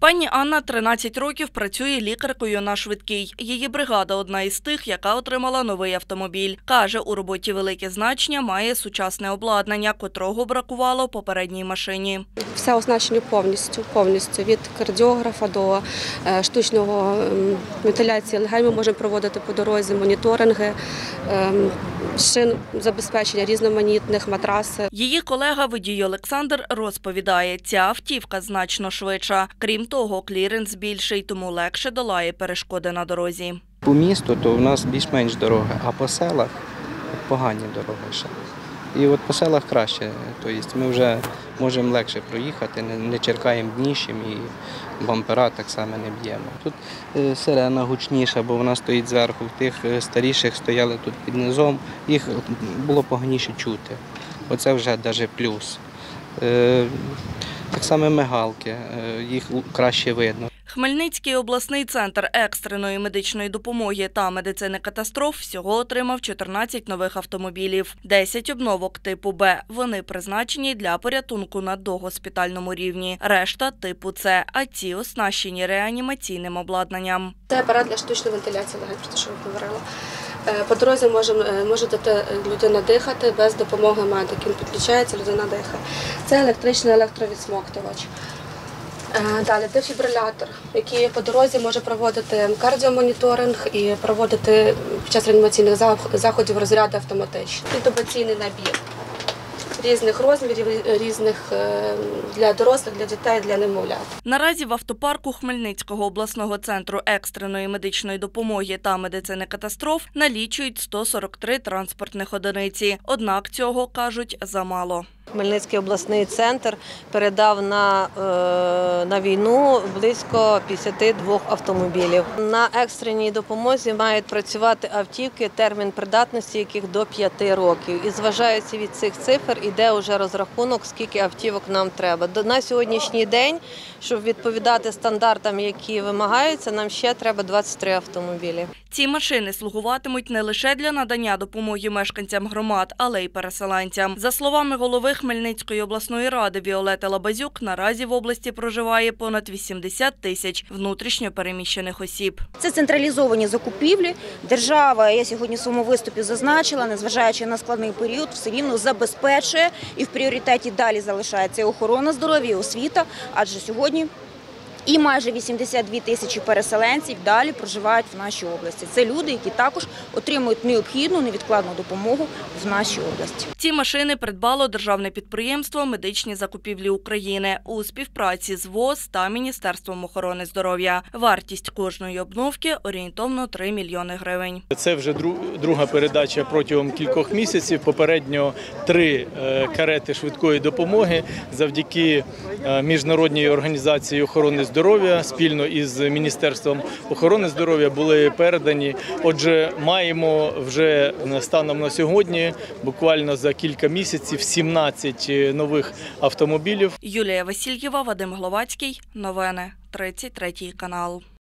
Пані Анна 13 років працює лікаркою на швидкій. Її бригада – одна із тих, яка отримала новий автомобіль. Каже, у роботі велике значення має сучасне обладнання, котрого бракувало попередній машині. Все оснащено повністю. Від кардіографа до штучного вентиляції легень ми можемо проводити по дорозі, моніторинги, шин забезпечення різноманітних, матраси. Її колега водій Олександр розповідає, ця автівка значно швидша. Крім того, кліренс більший, тому легше долає перешкоди на дорозі. По місту то в нас більш-менш дороги, а по селах погані дороги ще. І от по селах краще, тобто ми вже можемо легше проїхати, не черкаємо дніщем і бампера так само не б'ємо. Тут сирена гучніша, бо вона стоїть зверху, в тих старіших стояли тут під низом, їх було поганіше чути. Оце вже навіть плюс. Так само мигалки, їх краще видно. Хмельницький обласний центр екстреної медичної допомоги та медицини катастроф всього отримав 14 нових автомобілів, 10 обновок типу Б. Вони призначені для порятунку на догоспітальному рівні. Решта типу С, а ці оснащені реанімаційним обладнанням. Це апарат для штучної вентиляції легень, про що я говорила. По дорозі може людина дихати без допомоги медиків. Він підключається, людина дихає. Це електричний електровідсмоктувач. Далі дефібрилятор, який по дорозі може проводити кардіомоніторинг і проводити під час реанімаційних заходів розряди автоматично. Інтубаційний набір різних розмірів, різних для дорослих, для дітей, для немовлят. Наразі в автопарку Хмельницького обласного центру екстреної медичної допомоги та медицини катастроф налічують 143 транспортних одиниці. Однак цього, кажуть, замало. Хмельницький обласний центр передав на війну близько 52 автомобілів. На екстреній допомозі мають працювати автівки, термін придатності яких до 5 років. І зважаючи від цих цифр, іде вже розрахунок, скільки автівок нам треба. На сьогоднішній день, щоб відповідати стандартам, які вимагаються, нам ще треба 23 автомобілі. Ці машини слугуватимуть не лише для надання допомоги мешканцям громад, але й переселенцям. За словами голови Хмельницької обласної ради Віолети Лабазюк, наразі в області проживає понад 80 тисяч внутрішньо переміщених осіб. Це централізовані закупівлі. Держава, я сьогодні в своєму виступі зазначила, незважаючи на складний період, все рівно забезпечує і в пріоритеті далі залишається охорона здоров'я, і освіта, адже сьогодні і майже 82 тисячі переселенців далі проживають в нашій області. Це люди, які також отримують необхідну, невідкладну допомогу в нашій області. Ці машини придбало державне підприємство «Медичні закупівлі України» у співпраці з ВОЗ та Міністерством охорони здоров'я. Вартість кожної обновки – орієнтовно 3 мільйони гривень. Це вже друга передача протягом кількох місяців. Попередньо 3 карети швидкої допомоги завдяки Міжнародній організації охорони здоров'я спільно із Міністерством охорони здоров'я були передані. Отже, маємо вже станом на сьогодні, буквально за кілька місяців, 17 нових автомобілів. Юлія Васильєва, Вадим Гловацький. Новини. 33 канал.